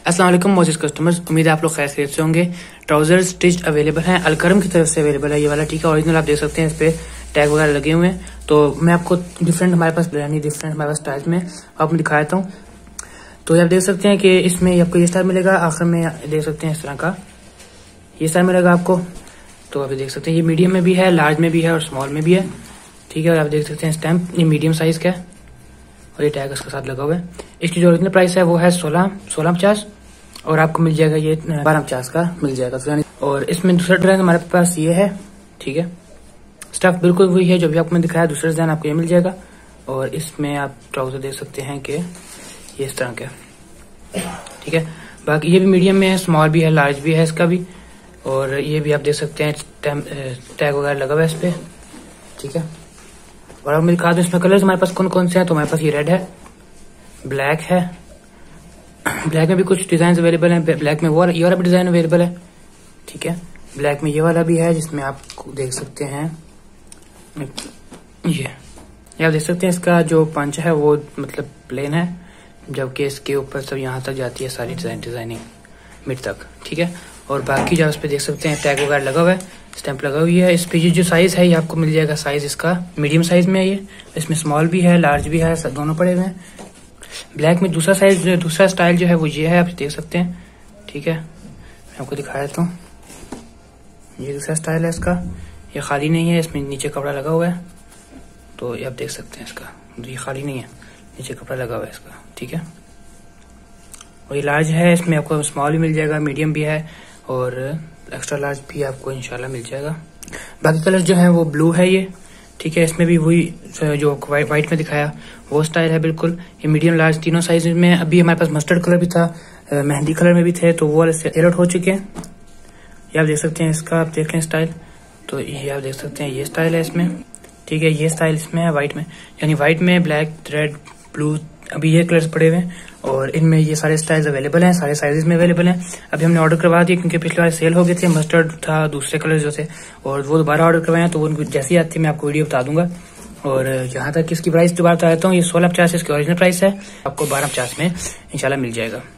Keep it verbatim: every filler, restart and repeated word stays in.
अस्सलाम वालेकुम Moses customers, उम्मीद है आप लोग खैर खैरियत से होंगे। ट्राउजर स्टिच अवेलेबल हैं, अलकरम की तरफ से अवेलेबल है ये वाला, ठीक है। ओरिजिनल आप देख सकते हैं, इस पे टैग वगैरह लगे हुए हैं। तो मैं आपको डिफरेंट हमारे पास यानी डिफरेंट हमारे पास स्टाइल्स में आपको दिखा देता हूँ। तो आप देख सकते हैं कि इसमें आपको ये स्टाइल मिलेगा, आखिर में देख सकते हैं इस तरह का ये स्टाइल मिलेगा आपको। तो आप देख सकते हैं ये मीडियम में भी है, लार्ज में भी है और स्मॉल में भी है, ठीक है। और आप देख सकते हैं स्टैम्प ये मीडियम साइज का है और ये टैग उसके साथ लगा हुआ है। इसकी जो ओरिजिनल प्राइस है वो है सोलह सोलह पचास और आपको मिल जाएगा ये बारह पचास का मिल जाएगा। तो यानी और इसमें दूसरा डिजाइन हमारे पास ये है, ठीक है। स्टफ बिल्कुल वही है जो भी आपको मैं दिखाया, दूसरा डिजाइन आपको ये मिल जाएगा। और इसमें आप ट्राउजर देख सकते हैं कि ये इस तरह का, ठीक है। बाकी ये भी मीडियम में है, स्मॉल भी है, लार्ज भी है इसका भी। और ये भी आप देख सकते हैं टैग वगैरह लगा हुआ है इस पे, ठीक है। और अब मैं दिखा दूं इसमें कलर्स हमारे पास कौन कौन से हैं। तो हमारे पास ये रेड है, ब्लैक है, ब्लैक में भी कुछ डिजाइन अवेलेबल है, ब्लैक में वो ये वाला भी डिजाइन अवेलेबल है, ठीक है। ब्लैक में ये वाला भी है जिसमें आप देख सकते हैं ये ये आप देख सकते हैं इसका जो पंच है वो मतलब प्लेन है, जबकि इसके ऊपर सब यहाँ तक जाती है सारी डिजाइन डिजाइनिंग मिड तक, ठीक है। और बाकी जो उस पर देख सकते हैं टैग वगैरह लगा हुआ है, स्टैंप लगा हुई है। इस पे ये जो साइज है ये आपको मिल जाएगा, साइज इसका मीडियम साइज में है ये, इसमें स्मॉल भी है, लार्ज भी है, सब दोनों पड़े हुए हैं। ब्लैक में दूसरा साइज दूसरा स्टाइल जो है वो ये है, आप देख सकते हैं, ठीक है। मैं आपको दिखा देता हूँ, ये दूसरा स्टाइल है इसका, ये खाली नहीं है, इसमें नीचे कपड़ा लगा हुआ है। तो ये आप देख सकते हैं इसका, ये खाली नहीं है, नीचे कपड़ा लगा हुआ है इसका, ठीक है। और ये लार्ज है, इसमें आपको स्मॉल भी मिल जाएगा, मीडियम भी है और एक्स्ट्रा लार्ज भी आपको इंशाल्लाह मिल जाएगा। बाकी कलर जो है वो ब्लू है ये, ठीक है। इसमें भी वही जो व्हाइट में दिखाया वो स्टाइल है बिल्कुल। ये मीडियम लार्ज तीनों साइज में है। अभी हमारे पास मस्टर्ड कलर भी था, मेहंदी कलर में भी थे, तो वो वाले सेल आउट हो चुके हैं। ये आप देख सकते हैं इसका, आप देख लें स्टाइल। तो ये आप देख सकते हैं ये स्टाइल है इसमें, ठीक है। ये स्टाइल इसमें है व्हाइट में, यानी व्हाइट में ब्लैक, रेड, ब्लू, अभी ये कलर्स पड़े हुए हैं। और इनमें ये सारे स्टाइल्स अवेलेबल हैं, सारे साइजेस में अवेलेबल हैं। अभी हमने ऑर्डर करवा दिए क्योंकि पिछले बार सेल हो गए थे, मस्टर्ड था, दूसरे कलर जो थे, और वो दोबारा ऑर्डर करवाए हैं। तो वो जैसे ही आती है मैं आपको वीडियो बता दूंगा। और जहां तक इसकी प्राइस दोबारा बता देता हूँ, ये सोलह पचास इसकी ओरिजिनल प्राइस है, आपको बारह पचास में इंशाल्लाह मिल जाएगा।